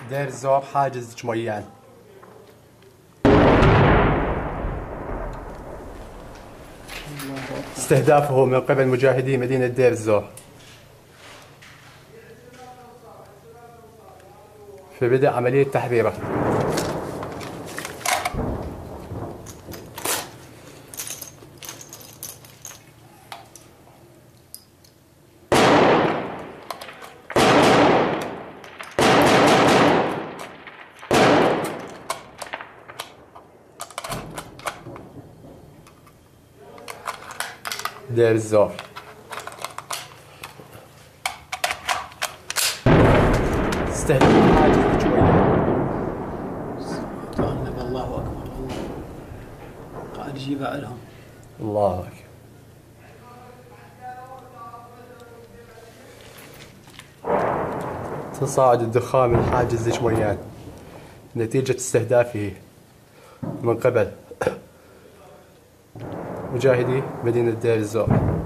دير الزور حاجز جميان. استهدافه من قبل مجاهدي مدينة دير الزور. في بدء عملية تحريره. دير الزور. استهدف حاجز جميان. الله أكبر. الله قائد جيبها لهم. الله أكبر. تصاعد الدخان من حاجز جميان نتيجة استهدافه من قبل مجاهدي مدينة دير الزور.